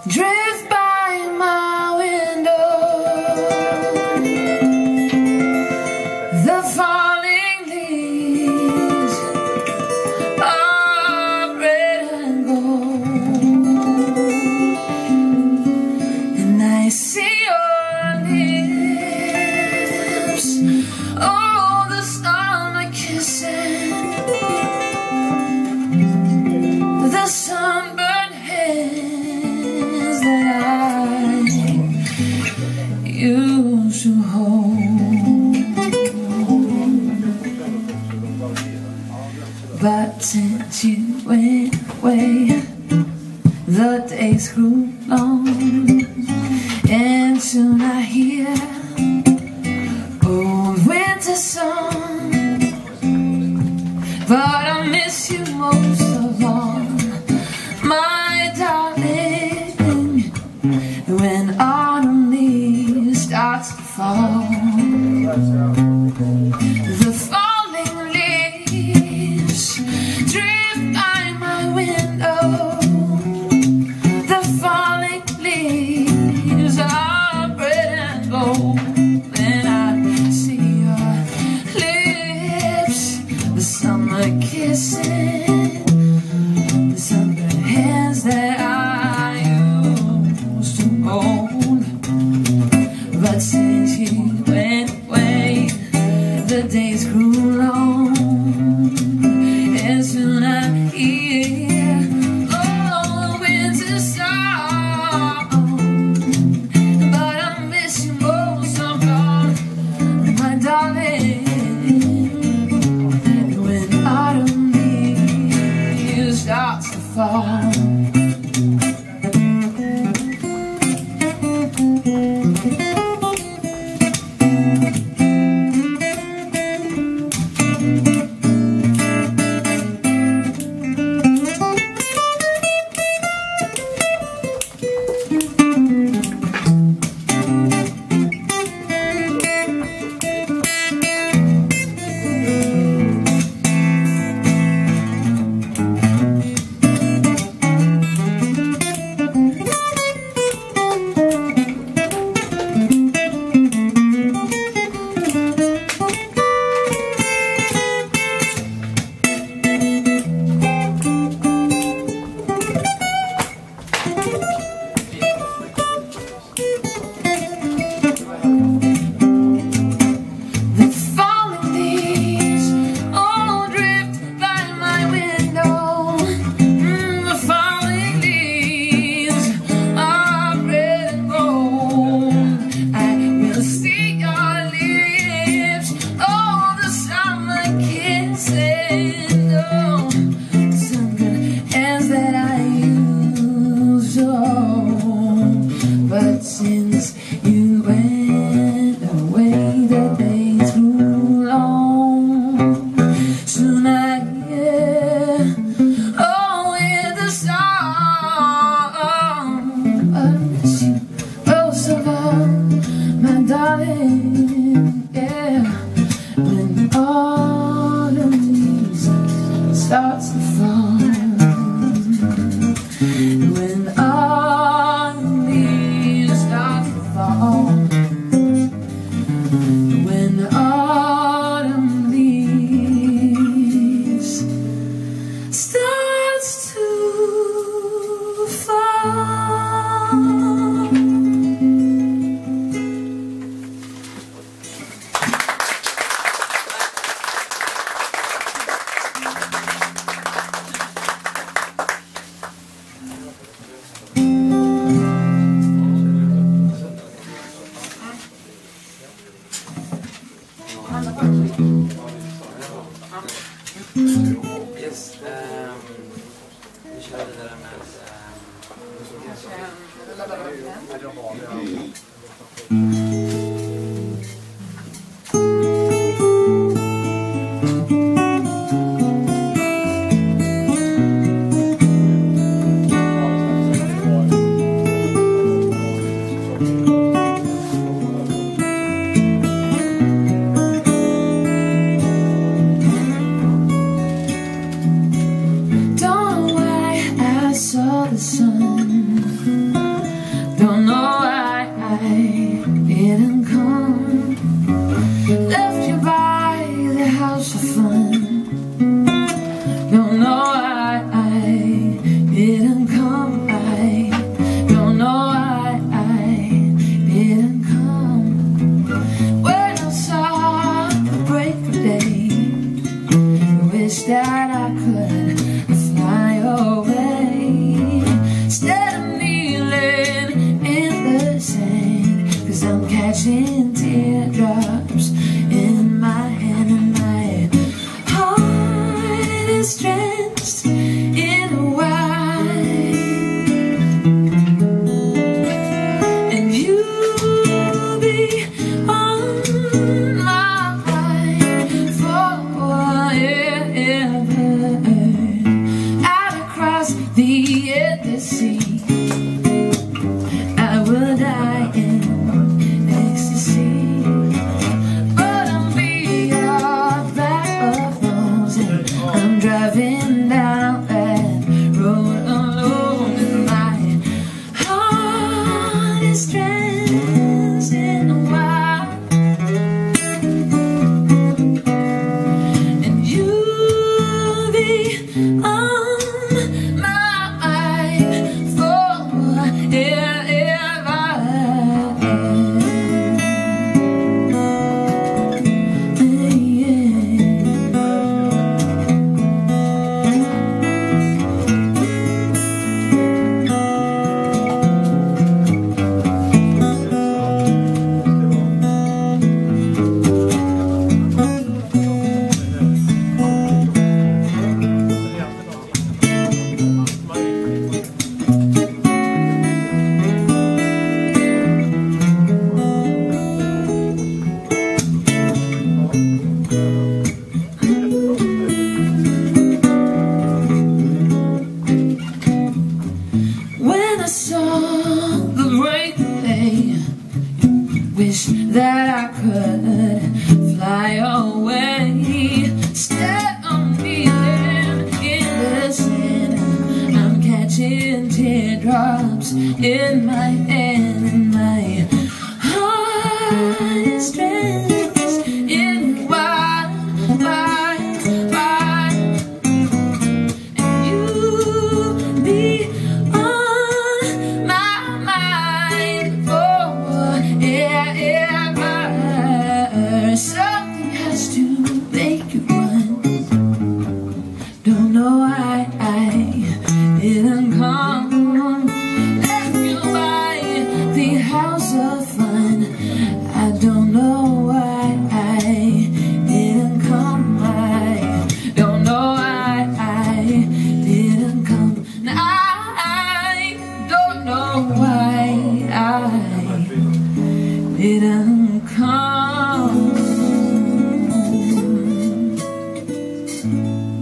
drift by my window. The falling leaves are red and gold, and I see your lips, oh, the summer kissing, the sunburned hands that I used to hold. But since you went away, the days grew long, and soon I hear old winter song. But I miss you most of all, my darling, when autumn leaves start to fall. The falling leaves drift by my window. The falling leaves are red and gold, and I see your lips, the summer kissing, the sunburned hands that I used to hold. But since you went away, the days grew long, and soon I hear oh, winter song. But I miss you most of all, my darling, when autumn leaves start to fall. But since you went away, the days grew long. Soon I hear oh, in the song, I miss you most of all, my darling, yeah. When autumn leaves starts to fall, when autumn leaves start to fall, when autumn leaves starts to fall. Yes, vi kör vidare med the sun instead of kneeling in the sand, 'cause I'm catching teardrops in my hand, and my heart is drenched in wine, and you'll be on my mind forever, out across the endless sea. I will die in ecstasy, but I'm beyond that of those, and I'm driving down that road alone, and my heart is drenched in wine, and you'll be on my mind forever. When I saw the break play, wish that I could fly away. Instead of kneeling in the sand, I'm catching teardrops in my hand, and my heart is drenched in wine, wine, wine, and you'll be on my mind forever. Something has to make you run. Don't know why I didn't come. Left you by the house of fun. I don't know why I didn't come. I don't know why I didn't come. I don't know why I didn't come.